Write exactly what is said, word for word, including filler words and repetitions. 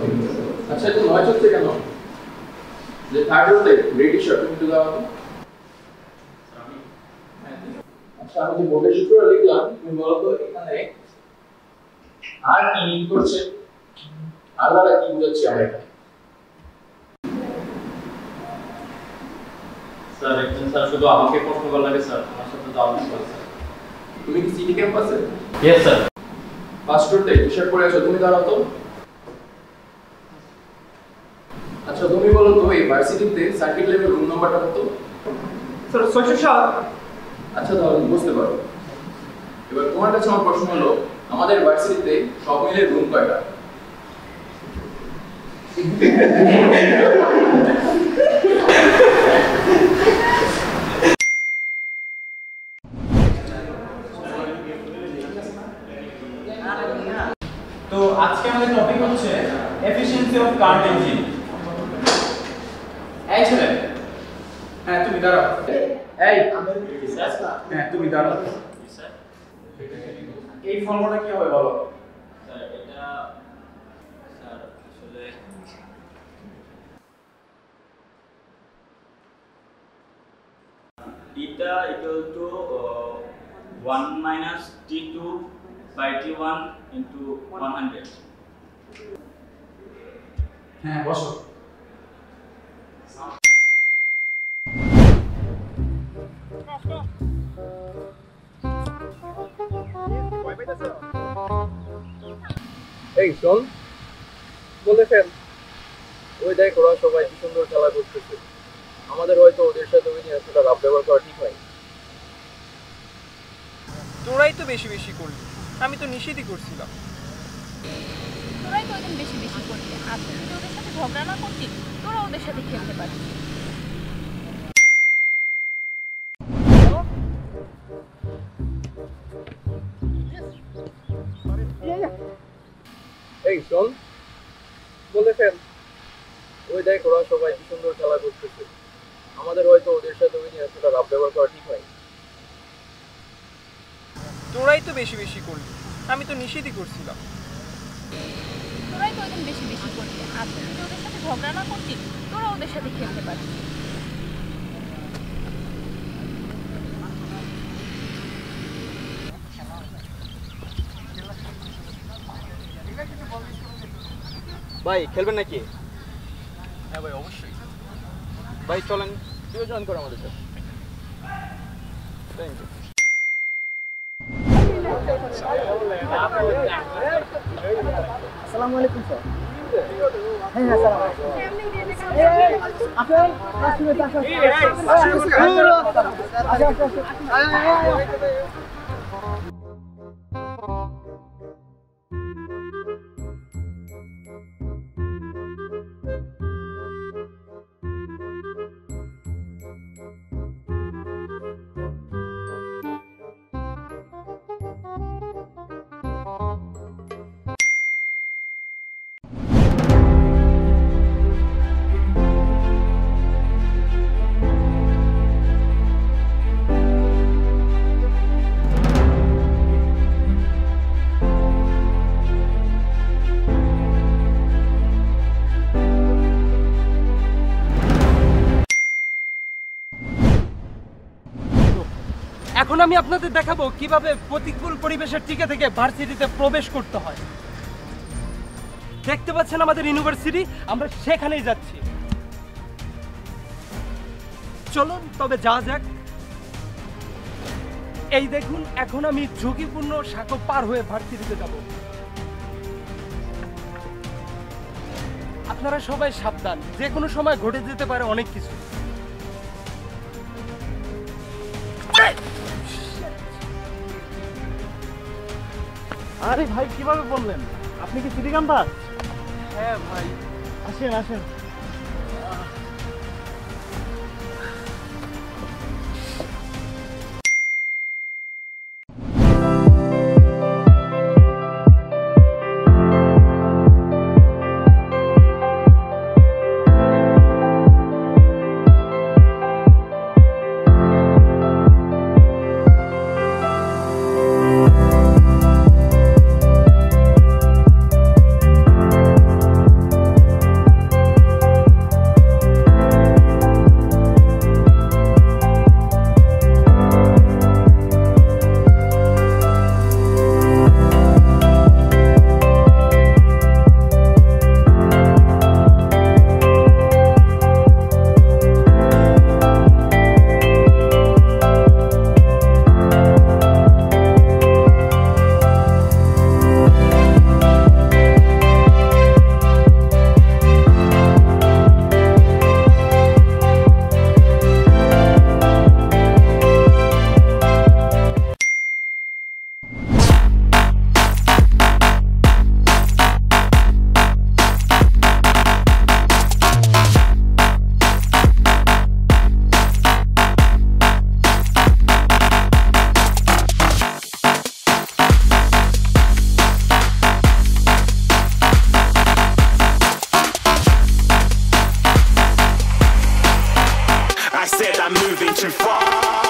আচ্ছা তো নয় চলছে কেন? যে থার্ড রোতে রেডি শার্ট তুমি তো দাও। আচ্ছা আমি যে বোর্ডের সূত্র লিখলাম তুমি বলো তো এখানে আর কি মিন করছে? আর দ্বারা কি বোঝাচ্ছে আমরা এখানে? স্যার একজন স্যার শুধু আমাকে প্রশ্ন করা লাগে স্যার, আমার সাথে তো আপনি স্যার। তুমি কি সিটি ক্যাম্পাসে? Yes sir. ফার্স্ট রোতে টি-শার্ট পরে আছো, তুমি দাঁড়াও তো। আচ্ছা তুমি বলো তো এই ভার্সিটিতে সার্কিট লেভেল রুম নাম্বারটা কত? স্যার ছয়শো সাত। আচ্ছা তাহলে বুঝতে পারো। এবার তোমার কাছে আমার প্রশ্ন হলো আমাদের ভার্সিটিতে সব মিলে রুম কয়টা? তো আজকে আমাদের টপিক হচ্ছে এফিশিয়েন্সি অফ কারেন্ট ইঞ্জিন। এই ছেলে, হ্যাঁ তুমি দাঁড়াও। এই হ্যাঁ তুমি দাঁড়াও। এই ফর্মুলা কি হবে বলো? স্যার এটা স্যার আসলে এটা equal to one minus T two by T one into one hundred. হ্যাঁ বসো। এই শোন, বলেছেন ওই দেখ ওরা সবাই কি সুন্দর খেলা করতেছে, আমাদের হয়তো ওদের সাথে ওই নিয়ে এতটা রাব ব্যবহার করা ঠিক হয়। তোরাই তো বেশি বেশি করলি, আমি তো নিষেধই করছিলাম। তোরাই তো ওইদিন বেশি বেশি করলি, আর তুই যদি ওদের সাথে ঝগড়া না করতি তোরা ওদের সাথে খেলতে পারতি। এই শোন, বলেছেন ওই দেখ ওরা সবাই কি সুন্দর খেলা করতেছে, আমাদের হয়তো ওদের সাথে ওই নিয়ে এতটা রাব ব্যবহার করা ঠিক হয়। তোরাই তো বেশি বেশি করলি, আমি তো নিষেধই করছিলাম। তোরাই তো ওইদিন বেশি বেশি করলি, আর তুই যদি ওদের সাথে ঝগড়া না করতি তোরা ওদের সাথে খেলতে পারতি। ভাই খেলবেন নাকি? হ্যাঁ ভাই অবশ্যই। ভাই চলেন। তুইও জয়েন কর আমাদের সাথে। Thank you. আসসালামু আলাইকুম স্যার। হ্যাঁ হ্যাঁ স্যার। আপনি আসলে আসলে এখন আমি আপনাদের দেখাবো কিভাবে প্রতিকূল পরিবেশের টিকে থেকে ভার্সিটিতে প্রবেশ করতে হয়। দেখতে পাচ্ছেন আমাদের ইউনিভার্সিটি, আমরা সেখানেই যাচ্ছি। চলুন তবে যা যাক। এই দেখুন, এখন আমি ঝুঁকিপূর্ণ শাখা পার হয়ে ভার্সিটিতে যাব। আপনারা সবাই সাবধান, যে কোনো সময় ঘটে যেতে পারে অনেক কিছু। আরে ভাই কিভাবে বললেন? আপনি কি সিটি ক্যাম্পাস? হ্যাঁ ভাই, আসেন আসেন। you fuck.